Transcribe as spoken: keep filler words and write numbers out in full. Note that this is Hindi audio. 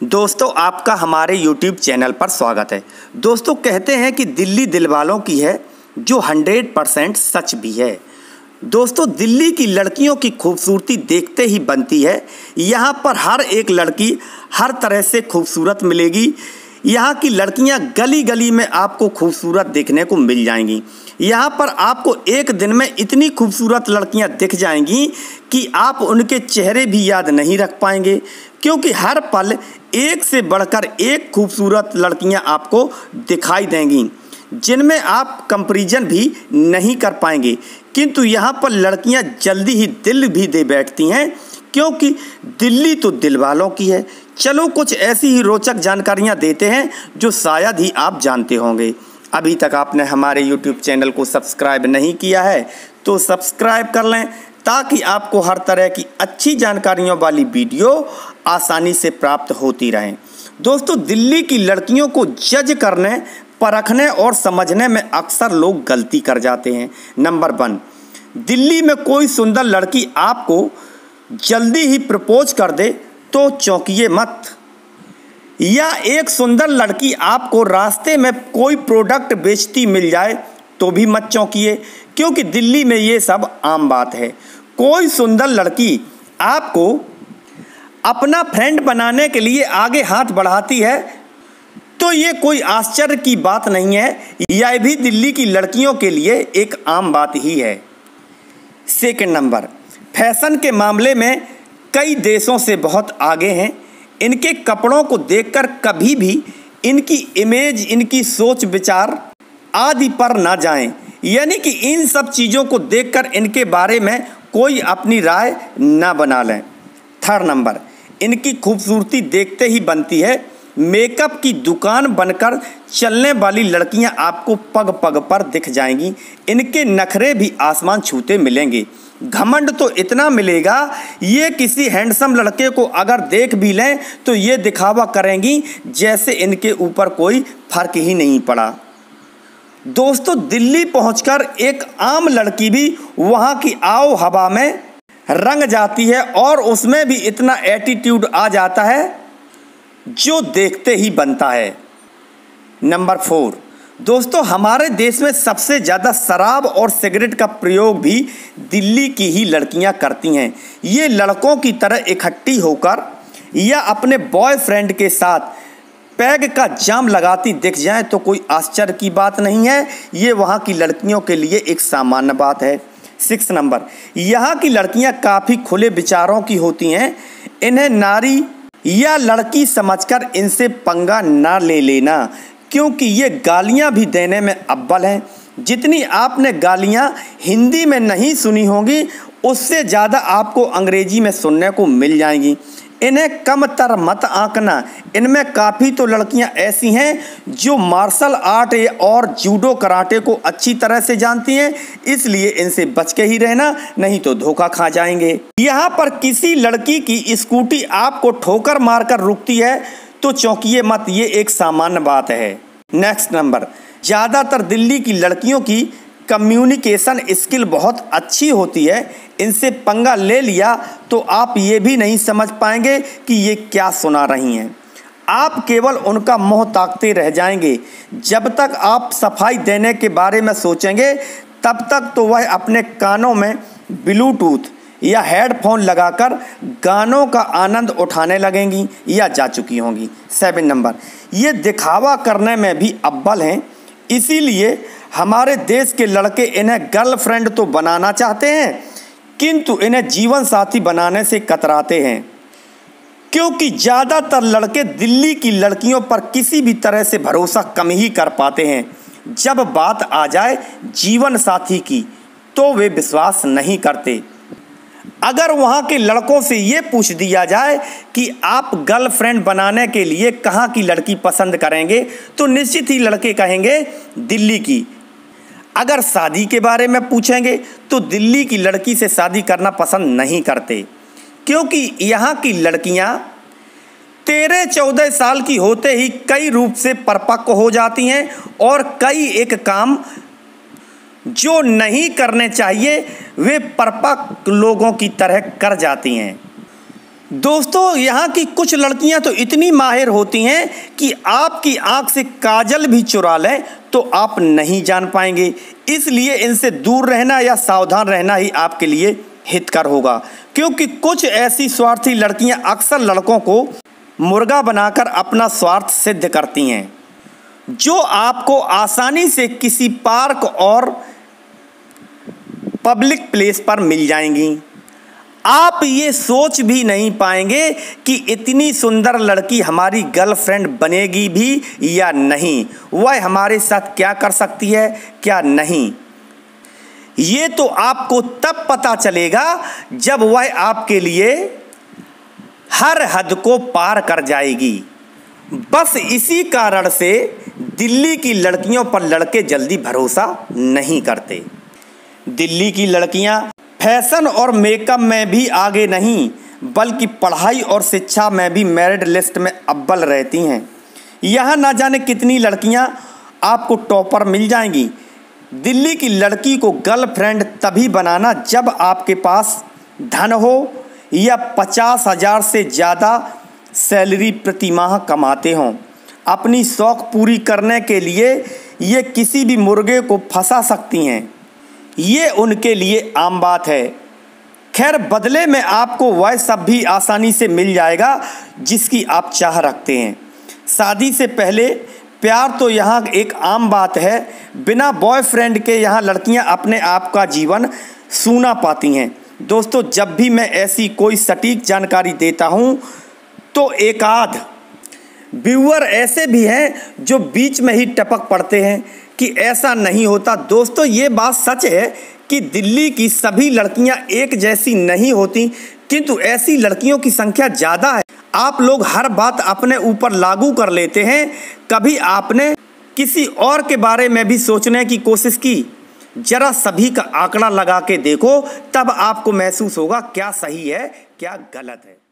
दोस्तों आपका हमारे यूट्यूब चैनल पर स्वागत है। दोस्तों कहते हैं कि दिल्ली दिलवालों की है, जो हंड्रेड परसेंट सच भी है। दोस्तों दिल्ली की लड़कियों की खूबसूरती देखते ही बनती है। यहाँ पर हर एक लड़की हर तरह से खूबसूरत मिलेगी। यहाँ की लड़कियाँ गली गली में आपको खूबसूरत देखने को मिल जाएंगी। यहाँ पर आपको एक दिन में इतनी खूबसूरत लड़कियाँ दिख जाएंगी कि आप उनके चेहरे भी याद नहीं रख पाएंगे, क्योंकि हर पल एक से बढ़कर एक खूबसूरत लड़कियां आपको दिखाई देंगी, जिनमें आप कंपैरिजन भी नहीं कर पाएंगे। किंतु यहाँ पर लड़कियां जल्दी ही दिल भी दे बैठती हैं, क्योंकि दिल्ली तो दिल वालों की है। चलो कुछ ऐसी ही रोचक जानकारियां देते हैं जो शायद ही आप जानते होंगे। अभी तक आपने हमारे यूट्यूब चैनल को सब्सक्राइब नहीं किया है तो सब्सक्राइब कर लें, ताकि आपको हर तरह की अच्छी जानकारियों वाली वीडियो आसानी से प्राप्त होती रहें। दोस्तों दिल्ली की लड़कियों को जज करने, परखने और समझने में अक्सर लोग गलती कर जाते हैं। नंबर वन, दिल्ली में कोई सुंदर लड़की आपको जल्दी ही प्रपोज कर दे तो चौंकिए मत। या एक सुंदर लड़की आपको रास्ते में कोई प्रोडक्ट बेचती मिल जाए तो भी मत चौंकिए, क्योंकि दिल्ली में ये सब आम बात है। कोई सुंदर लड़की आपको अपना फ्रेंड बनाने के लिए आगे हाथ बढ़ाती है तो ये कोई आश्चर्य की बात नहीं है, यह भी दिल्ली की लड़कियों के लिए एक आम बात ही है। सेकंड नंबर, फैशन के मामले में कई देशों से बहुत आगे हैं। इनके कपड़ों को देखकर कभी भी इनकी इमेज, इनकी सोच विचार आदि पर ना जाएं, यानी कि इन सब चीज़ों को देखकर इनके बारे में कोई अपनी राय ना बना लें। थर्ड नंबर, इनकी खूबसूरती देखते ही बनती है। मेकअप की दुकान बनकर चलने वाली लड़कियां आपको पग पग पर दिख जाएंगी। इनके नखरे भी आसमान छूते मिलेंगे। घमंड तो इतना मिलेगा, ये किसी हैंडसम लड़के को अगर देख भी लें तो ये दिखावा करेंगी जैसे इनके ऊपर कोई फर्क ही नहीं पड़ा। दोस्तों दिल्ली पहुंचकर एक आम लड़की भी वहां की आओ हवा में रंग जाती है और उसमें भी इतना एटीट्यूड आ जाता है जो देखते ही बनता है। नंबर फोर, दोस्तों हमारे देश में सबसे ज़्यादा शराब और सिगरेट का प्रयोग भी दिल्ली की ही लड़कियां करती हैं। ये लड़कों की तरह इकट्ठी होकर या अपने बॉयफ्रेंड के साथ पैग का जाम लगाती दिख जाए तो कोई आश्चर्य की बात नहीं है। ये वहाँ की लड़कियों के लिए एक सामान्य बात है। सिक्स नंबर, यहाँ की लड़कियाँ काफ़ी खुले विचारों की होती हैं। इन्हें नारी या लड़की समझकर इनसे पंगा ना ले लेना, क्योंकि ये गालियाँ भी देने में अव्वल हैं। जितनी आपने गालियाँ हिंदी में नहीं सुनी होंगी, उससे ज़्यादा आपको अंग्रेजी में सुनने को मिल जाएंगी। इन्हें कम तर मत आंकना। इनमें काफ़ी तो लड़कियां ऐसी हैं जो मार्शल आर्ट और जूडो कराटे को अच्छी तरह से जानती हैं, इसलिए इनसे बच के ही रहना, नहीं तो धोखा खा जाएंगे। यहाँ पर किसी लड़की की स्कूटी आपको ठोकर मारकर रुकती है तो चौंकिए मत, ये एक सामान्य बात है। नेक्स्ट नंबर, ज़्यादातर दिल्ली की लड़कियों की कम्युनिकेशन स्किल बहुत अच्छी होती है। इनसे पंगा ले लिया तो आप ये भी नहीं समझ पाएंगे कि ये क्या सुना रही हैं। आप केवल उनका मुंह ताकते रह जाएंगे। जब तक आप सफाई देने के बारे में सोचेंगे तब तक तो वह अपने कानों में ब्लूटूथ या हेडफोन लगाकर गानों का आनंद उठाने लगेंगी या जा चुकी होंगी। सेवन नंबर, ये दिखावा करने में भी अव्वल हैं, इसीलिए हमारे देश के लड़के इन्हें गर्लफ्रेंड तो बनाना चाहते हैं, किंतु इन्हें जीवन साथी बनाने से कतराते हैं, क्योंकि ज़्यादातर लड़के दिल्ली की लड़कियों पर किसी भी तरह से भरोसा कम ही कर पाते हैं। जब बात आ जाए जीवन साथी की तो वे विश्वास नहीं करते। अगर वहाँ के लड़कों से ये पूछ दिया जाए कि आप गर्लफ्रेंड बनाने के लिए कहाँ की लड़की पसंद करेंगे तो निश्चित ही लड़के कहेंगे दिल्ली की। अगर शादी के बारे में पूछेंगे तो दिल्ली की लड़की से शादी करना पसंद नहीं करते, क्योंकि यहाँ की लड़कियाँ तेरह चौदह साल की होते ही कई रूप से परिपक्व हो जाती हैं और कई एक काम जो नहीं करने चाहिए वे परिपक्व लोगों की तरह कर जाती हैं। दोस्तों यहाँ की कुछ लड़कियाँ तो इतनी माहिर होती हैं कि आपकी आंख से काजल भी चुरा लें तो आप नहीं जान पाएंगे। इसलिए इनसे दूर रहना या सावधान रहना ही आपके लिए हितकर होगा, क्योंकि कुछ ऐसी स्वार्थी लड़कियाँ अक्सर लड़कों को मुर्गा बनाकर अपना स्वार्थ सिद्ध करती हैं, जो आपको आसानी से किसी पार्क और पब्लिक प्लेस पर मिल जाएंगी। आप ये सोच भी नहीं पाएंगे कि इतनी सुंदर लड़की हमारी गर्लफ्रेंड बनेगी भी या नहीं, वह हमारे साथ क्या कर सकती है क्या नहीं। ये तो आपको तब पता चलेगा जब वह आपके लिए हर हद को पार कर जाएगी। बस इसी कारण से दिल्ली की लड़कियों पर लड़के जल्दी भरोसा नहीं करते। दिल्ली की लड़कियां फैशन और मेकअप में भी आगे नहीं, बल्कि पढ़ाई और शिक्षा में भी मेरिट लिस्ट में अव्वल रहती हैं। यहाँ ना जाने कितनी लड़कियाँ आपको टॉपर मिल जाएंगी। दिल्ली की लड़की को गर्लफ्रेंड तभी बनाना जब आपके पास धन हो या पचास हजार से ज़्यादा सैलरी प्रति माह कमाते हों। अपनी शौक़ पूरी करने के लिए ये किसी भी मुर्गे को फंसा सकती हैं, ये उनके लिए आम बात है। खैर, बदले में आपको वह सब भी आसानी से मिल जाएगा जिसकी आप चाह रखते हैं। शादी से पहले प्यार तो यहाँ एक आम बात है। बिना बॉयफ्रेंड के यहाँ लड़कियाँ अपने आप का जीवन सूना पाती हैं। दोस्तों, जब भी मैं ऐसी कोई सटीक जानकारी देता हूँ तो एक आध व्यूअर ऐसे भी हैं जो बीच में ही टपक पड़ते हैं कि ऐसा नहीं होता। दोस्तों, ये बात सच है कि दिल्ली की सभी लड़कियां एक जैसी नहीं होती, किंतु ऐसी लड़कियों की संख्या ज़्यादा है। आप लोग हर बात अपने ऊपर लागू कर लेते हैं। कभी आपने किसी और के बारे में भी सोचने की कोशिश की? जरा सभी का आंकड़ा लगा के देखो, तब आपको महसूस होगा क्या सही है क्या गलत है।